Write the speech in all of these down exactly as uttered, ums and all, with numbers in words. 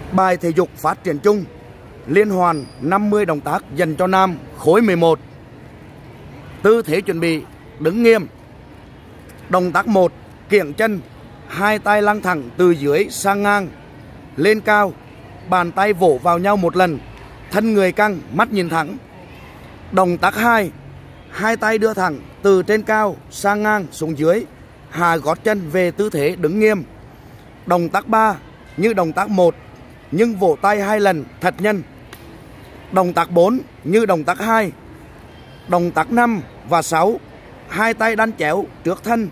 Bài thể dục phát triển chung liên hoàn năm mươi động tác dành cho nam khối mười một. Tư thế chuẩn bị đứng nghiêm. Động tác một, kiễng chân, hai tay lăng thẳng từ dưới sang ngang, lên cao, bàn tay vỗ vào nhau một lần, thân người căng, mắt nhìn thẳng. Động tác hai, hai tay đưa thẳng từ trên cao sang ngang xuống dưới, hạ gót chân về tư thế đứng nghiêm. Động tác ba, như động tác một nhưng vỗ tay hai lần thật nhanh. Động tác bốn, như động tác hai. Động tác năm và sáu, hai tay đan chéo trước thân,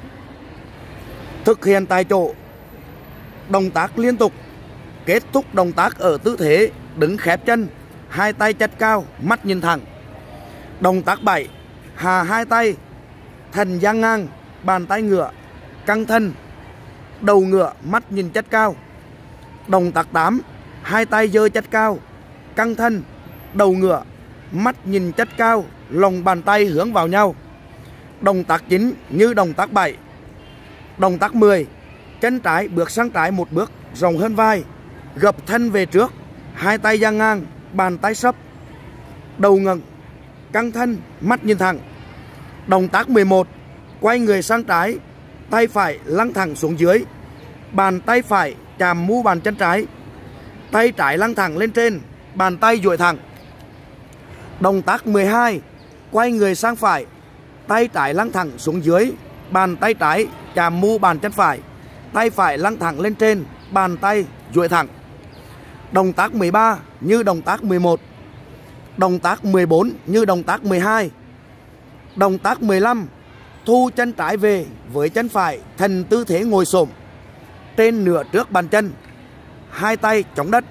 thực hiện tại chỗ. Động tác liên tục, kết thúc động tác ở tư thế đứng khép chân, hai tay chắt cao, mắt nhìn thẳng. Động tác bảy, hạ hai tay, thân dang ngang, bàn tay ngửa, căng thân, đầu ngửa, mắt nhìn chắt cao. Động tác tám, hai tay giơ chắt cao, căng thân, đầu ngửa, mắt nhìn chắt cao, lòng bàn tay hướng vào nhau. Động tác chín, như động tác bảy. Động tác mười, chân trái bước sang trái một bước, rộng hơn vai, gập thân về trước, hai tay dang ngang, bàn tay sấp, đầu ngẩng, căng thân, mắt nhìn thẳng. Động tác mười một, quay người sang trái, tay phải lăng thẳng xuống dưới, bàn tay phải chạm mu bàn chân trái, tay trái lăng thẳng lên trên, bàn tay duỗi thẳng. Động tác mười hai, quay người sang phải, tay trái lăng thẳng xuống dưới, bàn tay trái chạm mu bàn chân phải, tay phải lăng thẳng lên trên, bàn tay duỗi thẳng. Động tác mười ba, như động tác mười một. Động tác mười bốn, như động tác mười hai. Động tác mười lăm, thu chân trái về với chân phải thành tư thế ngồi xổm trên nửa trước bàn chân, hai tay chống đất.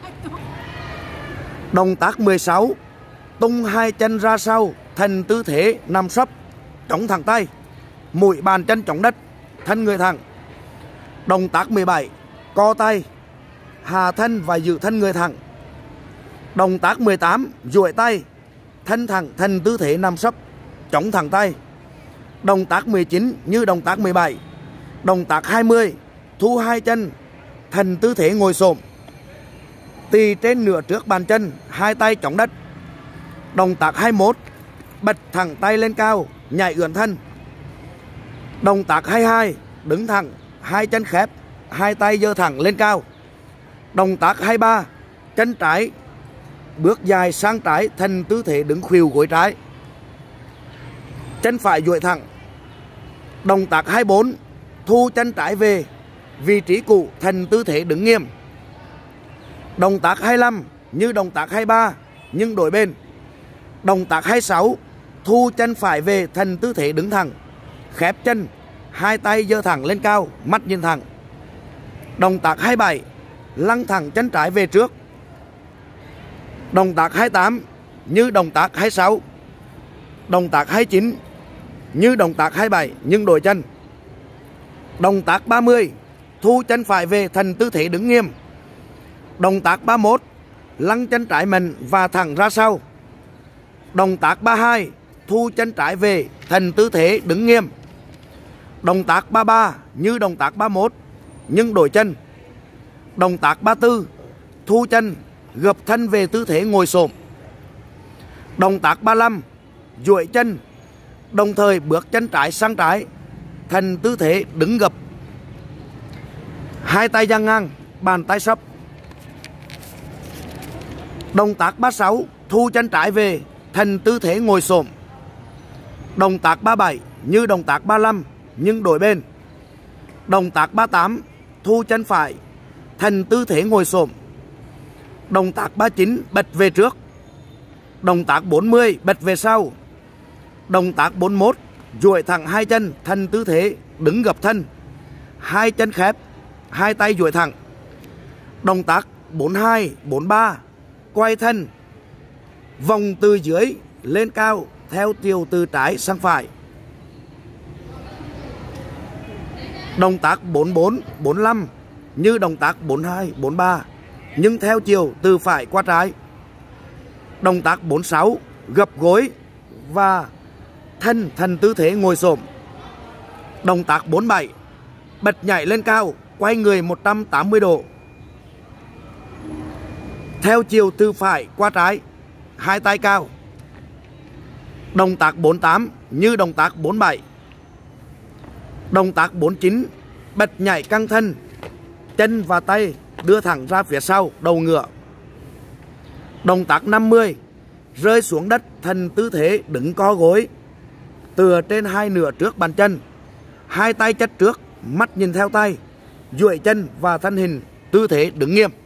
Động tác mười sáu, tung hai chân ra sau thành tư thế nằm sấp, chống thẳng tay, mũi bàn chân chống đất, thân người thẳng. Động tác mười bảy, co tay, hạ thân và giữ thân người thẳng. Động tác mười tám, duỗi tay, thân thẳng thành tư thế nằm sấp, chống thẳng tay. Động tác mười chín, như động tác mười bảy. Động tác hai mươi, thu hai chân thành tư thế ngồi xổm, tì trên nửa trước bàn chân, hai tay chống đất. Động tác hai mươi mốt, bật thẳng tay lên cao, nhảy ưỡn thân. Động tác hai mươi hai, đứng thẳng, hai chân khép, hai tay giơ thẳng lên cao. Động tác hai mươi ba, chân trái bước dài sang trái thành tư thế đứng khuỵu gối trái, chân phải duỗi thẳng. Động tác hai mươi bốn, thu chân trái về vị trí cũ thành tư thế đứng nghiêm. Động tác hai mươi lăm, như động tác hai mươi ba nhưng đổi bên. Động tác hai mươi sáu, thu chân phải về thành tư thế đứng thẳng, khép chân, hai tay giơ thẳng lên cao, mắt nhìn thẳng. Động tác hai mươi bảy, lăng thẳng chân trái về trước. Động tác hai mươi tám, như động tác hai mươi sáu. Động tác hai mươi chín, như động tác hai mươi bảy nhưng đổi chân. Động tác ba mươi, thu chân phải về thành tư thế đứng nghiêm. Động tác ba mươi mốt, lăng chân trái mình và thẳng ra sau. Động tác ba mươi hai, thu chân trái về thành tư thế đứng nghiêm. Động tác ba mươi ba, như động tác ba mươi mốt nhưng đổi chân. Động tác ba mươi tư, thu chân, gập thân về tư thế ngồi xổm. Động tác ba mươi lăm, duỗi chân, đồng thời bước chân trái sang trái thành tư thế đứng gập, hai tay dang ngang, bàn tay sấp. Động tác ba mươi sáu, thu chân trái về thành tư thế ngồi xổm. Động tác ba mươi bảy, như động tác ba mươi lăm nhưng đổi bên. Động tác ba mươi tám, thu chân phải thành tư thế ngồi xổm. Động tác ba mươi chín, bật về trước. Động tác bốn mươi, bật về sau. Động tác bốn mươi mốt, duỗi thẳng hai chân thành tư thế đứng gập thân, hai chân khép, hai tay duỗi thẳng. Động tác bốn mươi hai, bốn mươi ba, quay thân, vòng từ dưới lên cao theo chiều từ trái sang phải. Động tác bốn mươi bốn, bốn mươi lăm, như động tác bốn mươi hai, bốn mươi ba nhưng theo chiều từ phải qua trái. Động tác bốn mươi sáu, gập gối và thân thành tư thế ngồi xổm. Động tác bốn mươi bảy, bật nhảy lên cao, quay người một trăm tám mươi độ. theo chiều từ phải qua trái, hai tay cao. Động tác bốn tám như động tác bốn bảy. Động tác bốn chín bật nhảy căng thân, chân và tay đưa thẳng ra phía sau đầu ngựa. Động tác năm mươi rơi xuống đất thành tư thế đứng co gối, tựa trên hai nửa trước bàn chân, hai tay chắt trước, mắt nhìn theo tay, duỗi chân và thân hình tư thế đứng nghiêm.